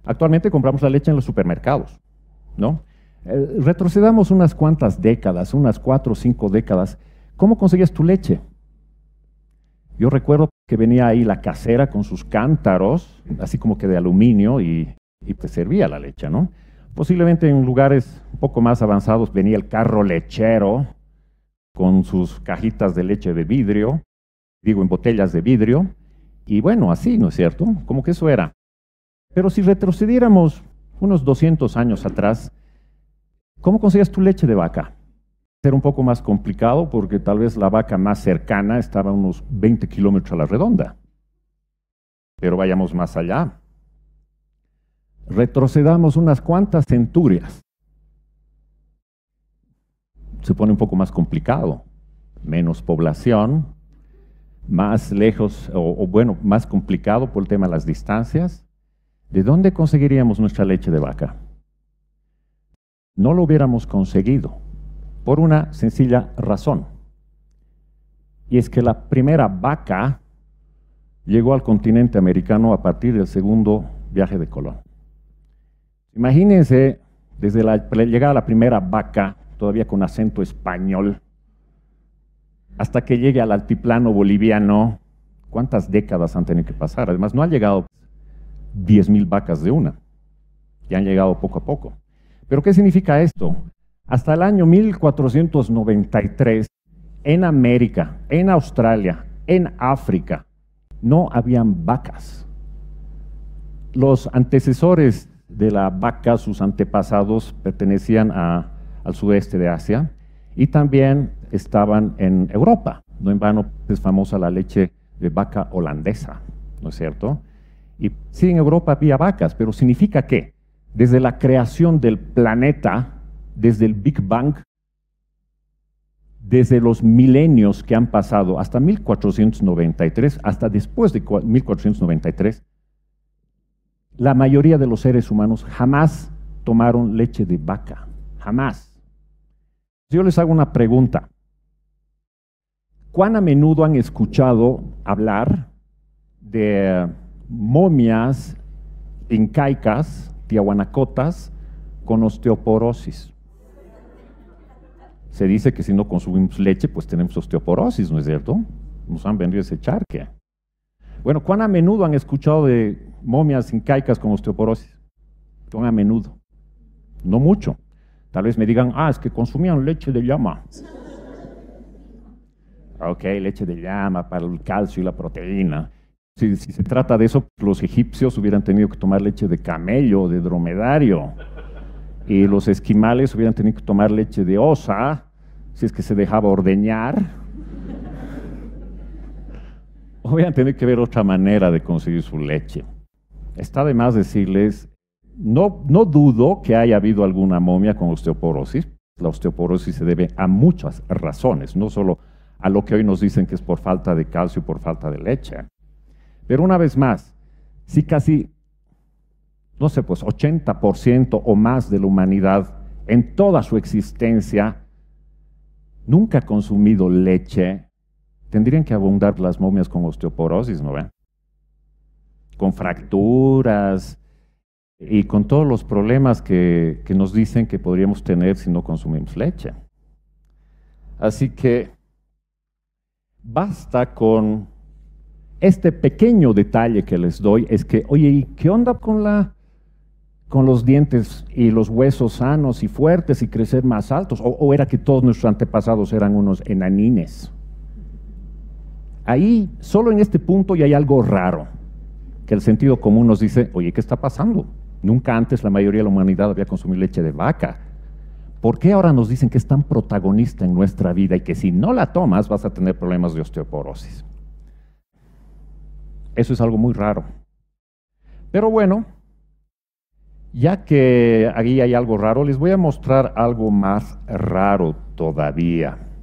Actualmente compramos la leche en los supermercados, ¿no? Retrocedamos unas cuantas décadas, unas 4 o 5 décadas. ¿Cómo conseguías tu leche? Yo recuerdo que venía ahí la casera con sus cántaros, así como que de aluminio, y te servía la leche, ¿no? Posiblemente en lugares un poco más avanzados venía el carro lechero con sus cajitas de leche de vidrio, digo, en botellas de vidrio, y bueno, así, ¿no es cierto? Como que eso era. Pero si retrocediéramos unos 200 años atrás, ¿cómo conseguías tu leche de vaca? Era un poco más complicado porque tal vez la vaca más cercana estaba a unos 20 kilómetros a la redonda. Pero vayamos más allá. Retrocedamos unas cuantas centurias. Se pone un poco más complicado. Menos población, más lejos, o bueno, más complicado por el tema de las distancias. ¿De dónde conseguiríamos nuestra leche de vaca? No lo hubiéramos conseguido por una sencilla razón. Y es que la primera vaca llegó al continente americano a partir del segundo viaje de Colón. Imagínense, desde la llegada de la primera vaca, todavía con acento español, hasta que llegue al altiplano boliviano, ¿cuántas décadas han tenido que pasar? Además, no han llegado 10,000 vacas de una, ya han llegado poco a poco. ¿Pero qué significa esto? Hasta el año 1493, en América, en Australia, en África, no habían vacas. Los antecesores de la vaca, sus antepasados, pertenecían al sudeste de Asia y también estaban en Europa. No en vano es famosa la leche de vaca holandesa, ¿no es cierto? Y sí, en Europa había vacas, pero ¿significa qué? Desde la creación del planeta, desde el Big Bang, desde los milenios que han pasado hasta 1493, hasta después de 1493, la mayoría de los seres humanos jamás tomaron leche de vaca, jamás. Yo les hago una pregunta. ¿Cuán a menudo han escuchado hablar de momias incaicas, tiahuanacotas, con osteoporosis? Se dice que si no consumimos leche, pues tenemos osteoporosis, ¿no es cierto? Nos han vendido ese charque. Bueno, ¿cuán a menudo han escuchado de momias incaicas con osteoporosis? ¿Cuán a menudo? No mucho. Tal vez me digan, es que consumían leche de llama. Ok, leche de llama para el calcio y la proteína. Si se trata de eso, los egipcios hubieran tenido que tomar leche de camello, de dromedario. Y los esquimales hubieran tenido que tomar leche de osa, si es que se dejaba ordeñar. Hubieran tenido que ver otra manera de conseguir su leche. Está de más decirles, no dudo que haya habido alguna momia con osteoporosis. La osteoporosis se debe a muchas razones, no solo a lo que hoy nos dicen que es por falta de calcio, por falta de leche. Pero una vez más, si casi, no sé, pues 80% o más de la humanidad en toda su existencia nunca ha consumido leche, tendrían que abundar las momias con osteoporosis, ¿no ven? Con fracturas y con todos los problemas que nos dicen que podríamos tener si no consumimos leche. Así que basta con este pequeño detalle que les doy, es que, oye, ¿y qué onda con los dientes y los huesos sanos y fuertes y crecer más altos? ¿O era que todos nuestros antepasados eran unos enanines? Ahí, solo en este punto, ya hay algo raro, que el sentido común nos dice, oye, ¿qué está pasando? Nunca antes la mayoría de la humanidad había consumido leche de vaca. ¿Por qué ahora nos dicen que es tan protagonista en nuestra vida y que si no la tomas vas a tener problemas de osteoporosis? Eso es algo muy raro. Pero bueno, ya que ahí hay algo raro, les voy a mostrar algo más raro todavía.